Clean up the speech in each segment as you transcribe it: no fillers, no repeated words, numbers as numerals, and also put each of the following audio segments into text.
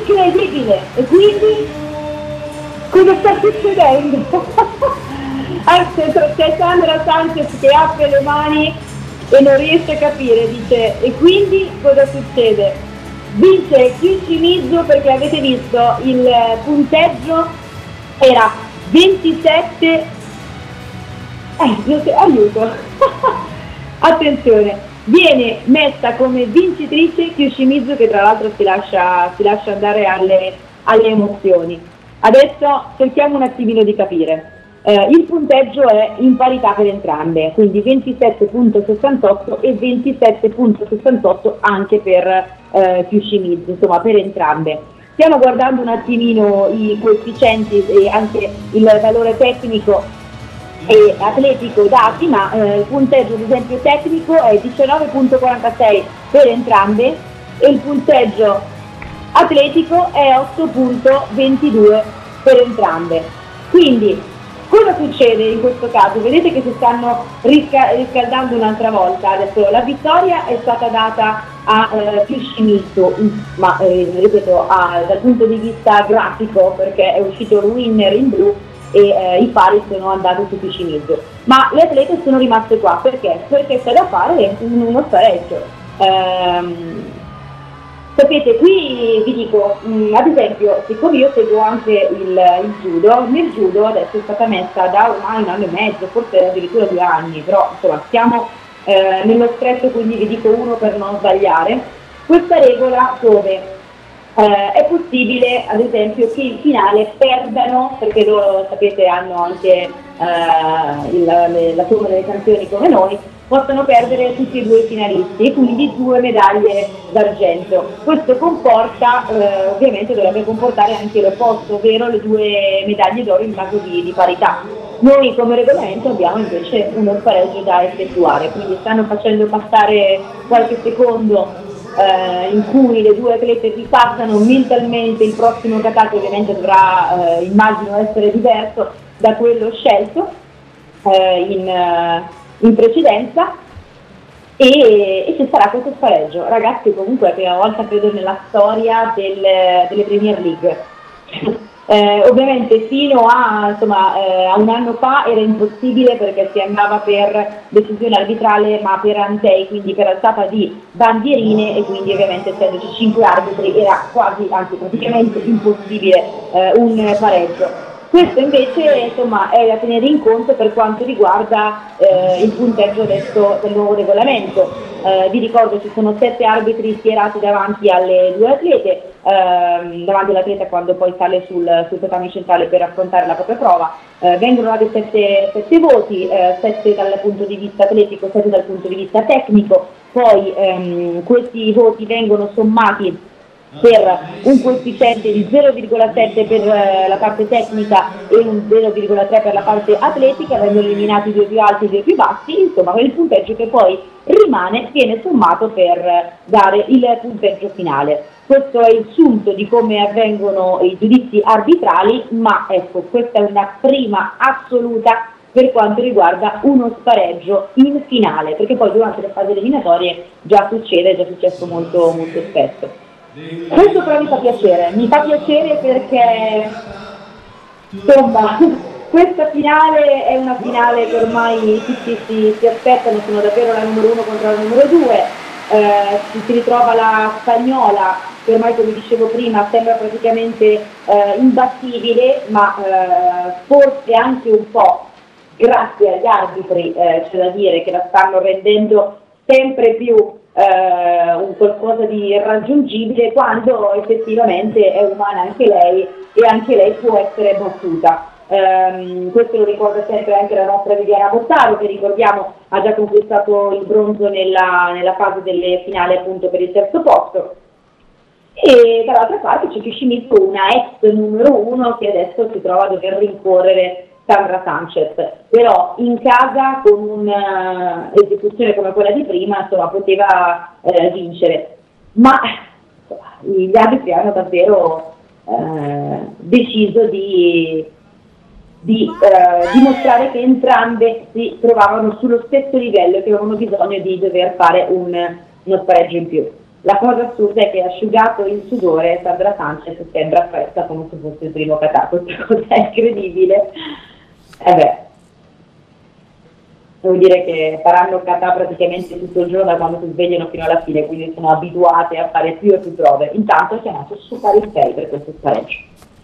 incredibile! E quindi cosa sta succedendo? C'è Sandra Sanchez che apre le mani e non riesce a capire, dice, e quindi cosa succede? Vince Kyoshimizu perché avete visto il punteggio era 27, aiuto, attenzione, viene messa come vincitrice Kyoshimizu, che tra l'altro si lascia andare alle emozioni. Adesso cerchiamo un attimino di capire. Il punteggio è in parità per entrambe, quindi 27.68 e 27.68 anche per Kyoshimizu, insomma per entrambe. Stiamo guardando un attimino i coefficienti e anche il valore tecnico e atletico dati, ma il punteggio ad esempio tecnico è 19.46 per entrambe e il punteggio atletico è 8.22 per entrambe. Quindi cosa succede in questo caso? Vedete che si stanno riscaldando un'altra volta. Adesso la vittoria è stata data a Kyoshimizu, ma ripeto, dal punto di vista grafico, perché è uscito il winner in blu e i pari sono andati su Kyoshimizu. Ma le atlete sono rimaste qua perché? Perché c'è da fare uno spareggio. Sapete, qui vi dico, ad esempio, siccome io seguo anche il judo, nel judo adesso è stata messa da ormai 1 anno e mezzo, forse addirittura 2 anni, però insomma siamo nello stretto, quindi vi dico uno per non sbagliare, questa regola dove è possibile ad esempio che in finale perdano, perché loro sapete hanno anche la somma delle sanzioni come noi, possono perdere tutti e 2 i finalisti e quindi 2 medaglie d'argento. Questo comporta, ovviamente dovrebbe comportare anche l'opposto, ovvero le 2 medaglie d'oro in caso di parità. Noi come regolamento abbiamo invece uno spareggio da effettuare, quindi stanno facendo passare qualche secondo in cui le 2 atlete ripassano mentalmente il prossimo kata, che ovviamente dovrà, immagino, essere diverso da quello scelto in precedenza, e ci sarà questo spareggio. Ragazzi, comunque è la prima volta credo nella storia delle Premier League. Ovviamente fino a 1 anno fa era impossibile perché si andava per decisione arbitrale, ma per antei, quindi per alzata di bandierine, e quindi ovviamente essendoci 5 arbitri era quasi, anzi praticamente impossibile un pareggio. Questo invece insomma è da tenere in conto per quanto riguarda il punteggio adesso del nuovo regolamento. Vi ricordo ci sono 7 arbitri schierati davanti alle 2 atlete, davanti all'atleta quando poi sale sul tatami centrale per affrontare la propria prova. Vengono dati 7 voti, 7 dal punto di vista atletico, 7 dal punto di vista tecnico, poi questi voti vengono sommati per un coefficiente di 0,7 per la parte tecnica e un 0,3 per la parte atletica, vengono eliminati 2 più alti e 2 più bassi, insomma il punteggio che poi rimane viene sommato per dare il punteggio finale. Questo è il sunto di come avvengono i giudizi arbitrali, ma ecco, questa è una prima assoluta per quanto riguarda uno spareggio in finale, perché poi durante le fasi eliminatorie già succede, è già successo molto, molto spesso. Questo però mi fa piacere perché insomma questa finale è una finale che ormai tutti si aspettano, sono davvero la numero 1 contro la numero 2, si ritrova la spagnola che ormai, come dicevo prima, sembra praticamente imbattibile, ma forse anche un po' grazie agli arbitri, c'è da dire, che la stanno rendendo sempre più un qualcosa di irraggiungibile, quando effettivamente è umana anche lei e anche lei può essere battuta. Questo lo ricorda sempre anche la nostra Viviana Bottaro, che ricordiamo ha già conquistato il bronzo nella fase delle finali appunto per il 3° posto. E dall'altra parte c'è Kyoshimizu, una ex numero 1 che adesso si trova a dover rincorrere Sandra Sanchez, però in casa con un'esecuzione come quella di prima insomma poteva vincere, ma gli arbitri hanno davvero deciso di dimostrare che entrambe si trovavano sullo stesso livello e che avevano bisogno di dover fare uno spareggio in più. La cosa assurda è che asciugato il sudore Sandra Sanchez sembra fresca come se fosse il primo katà. Questa cosa è incredibile. E beh, devo dire che faranno katà praticamente tutto il giorno da quando si svegliano fino alla fine, quindi sono abituate a fare più e più prove. Intanto è chiamato Super il 6 per questo spareggio.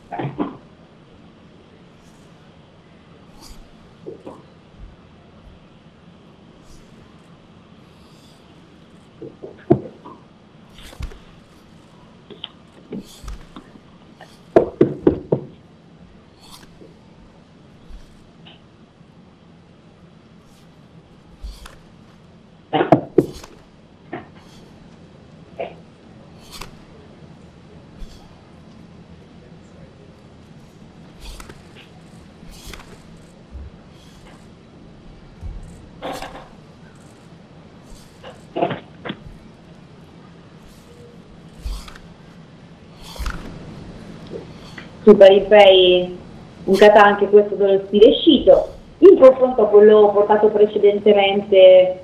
Super Ipei, un kata anche questo dello stile Shito, in confronto a quello portato precedentemente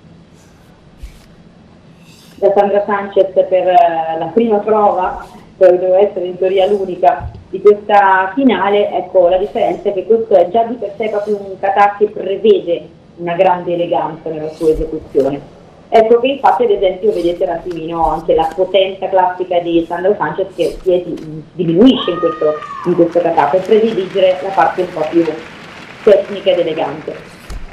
da Sandra Sanchez per la prima prova, che doveva essere in teoria l'unica di questa finale. Ecco, la differenza è che questo è già di per sé proprio un kata che prevede una grande eleganza nella sua esecuzione. Ecco che infatti ad esempio vedete un attimino anche la potenza classica di Sandro Sanchez che diminuisce in questo kata per prediligere la parte un po' più tecnica ed elegante.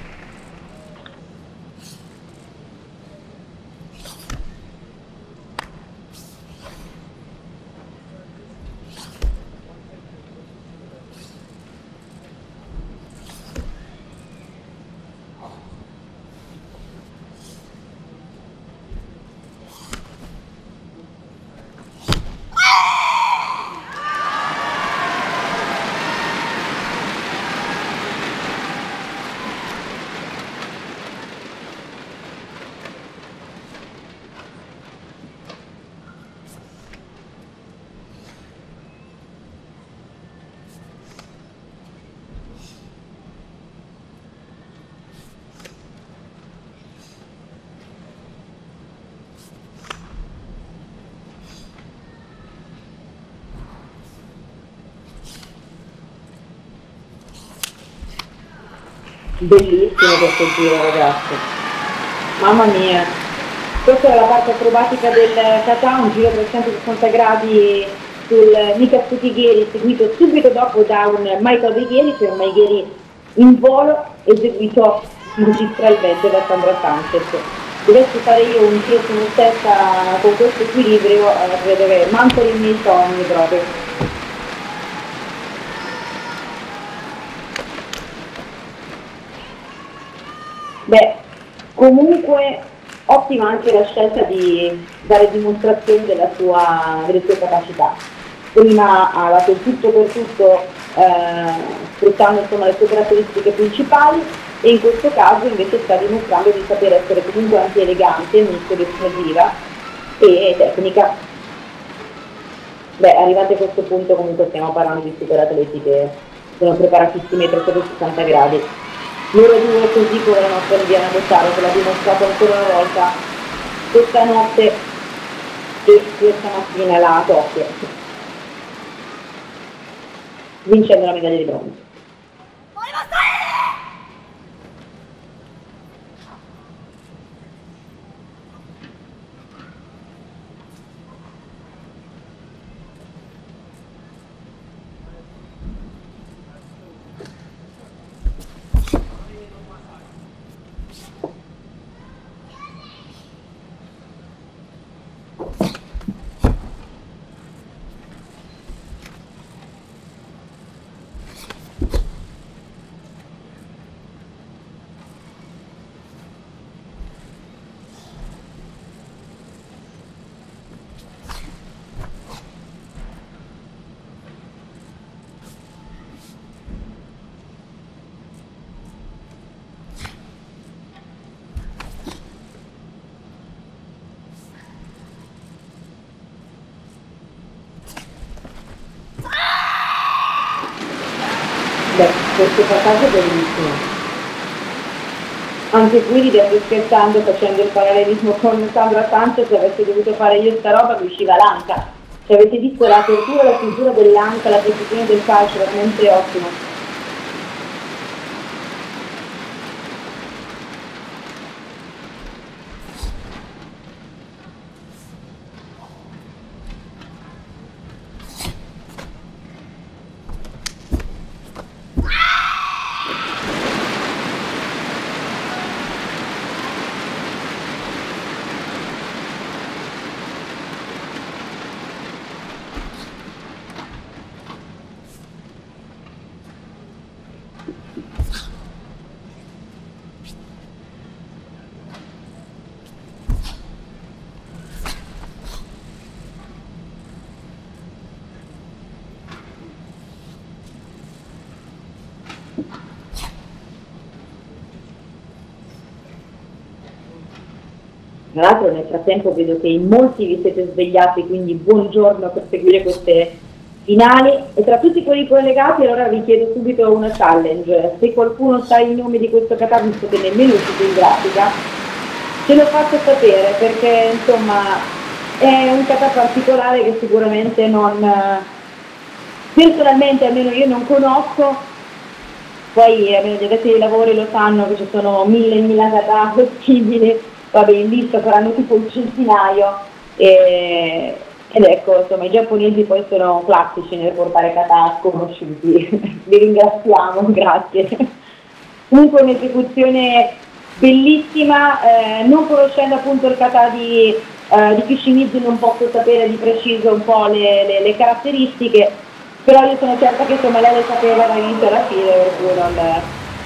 Bellissimo questo giro, ragazzi, mamma mia, questa è la parte acrobatica del kata, un giro 360 gradi sul Mikatsuki Geri, seguito subito dopo da un Maikobi Geri, cioè un Maigeri in volo, eseguito magistralmente da Sandra Sanchez. Dovessi fare io un giro su me stessa con questo equilibrio, credo che manco i miei sogni proprio. Beh, comunque ottima anche la scelta di dare dimostrazione delle sue capacità. Prima ha dato il tutto per tutto sfruttando insomma, le sue caratteristiche principali e in questo caso invece sta dimostrando di saper essere comunque anche elegante, misto di esplosiva e tecnica. Beh, arrivati a questo punto comunque stiamo parlando di super atleti che sono preparatissimi ai 360 gradi. Loro due così come la nostra Liliana Bottaro che l'ha dimostrato ancora una volta questa notte e questa mattina là a Tokyo, vincendo la medaglia di bronzo. Beh, questo passaggio è bellissimo. Anche qui ridendo e scherzando, facendo il parallelismo con Sandra Sanchez, se avessi dovuto fare io sta roba mi usciva l'anca. Cioè avete visto la tortura, la chiusura dell'anca, la precisione del calcio, veramente ottimo. Tra l'altro nel frattempo vedo che in molti vi siete svegliati, quindi buongiorno per seguire queste finali, e tra tutti quelli collegati allora vi chiedo subito una challenge. Se qualcuno sa il nome di questo kata, visto che nemmeno uscito in grafica, ce lo faccio sapere, perché insomma è un kata particolare che sicuramente non, personalmente almeno io non conosco. Poi almeno gli addetti ai lavori lo sanno che ci sono mille kata possibili. Vabbè, in lista saranno tipo un centinaio, ed ecco, insomma, i giapponesi poi sono classici nel portare kata sconosciuti. Li ringraziamo, grazie. Comunque un'esecuzione bellissima, non conoscendo appunto il kata di Kishimitsu non posso sapere di preciso un po' le caratteristiche, però io sono certa che insomma lei le sapeva dall'inizio alla fine, per cui non...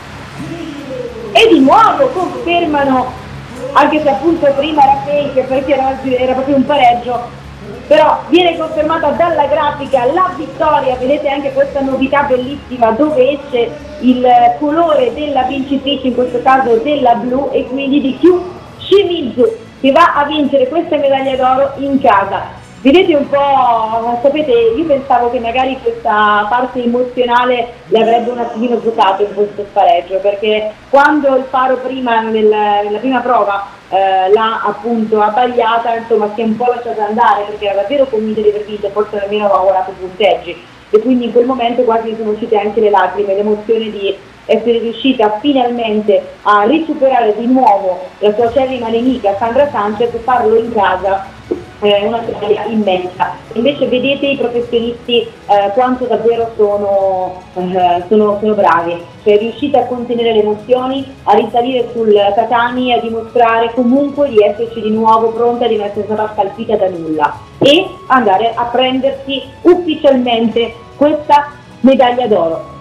E di nuovo confermano, anche se appunto prima era fake perché era proprio un pareggio, però viene confermata dalla grafica la vittoria. Vedete anche questa novità bellissima dove esce il colore della vincitrice, in questo caso della blu, e quindi di Kyu Shimizu, che va a vincere questa medaglia d'oro in casa. Vedete un po', sapete, io pensavo che magari questa parte emozionale le avrebbe un attimino giocato in questo spareggio, perché quando il faro prima, nella prima prova, l'ha appunto abbagliata, insomma si è un po' lasciata andare, perché era davvero convinta di aver vinto, forse nemmeno aveva lavorato punteggi, e quindi in quel momento quasi sono uscite anche le lacrime, l'emozione di essere riuscita finalmente a risuperare di nuovo la sua acerrima nemica Sandra Sanchez e farlo in casa. Una storia immensa. Invece vedete i professionisti quanto davvero sono bravi, cioè riuscite a contenere le emozioni, a risalire sul tatami, a dimostrare comunque di esserci di nuovo pronta, di non essere stata scalfita da nulla e andare a prendersi ufficialmente questa medaglia d'oro.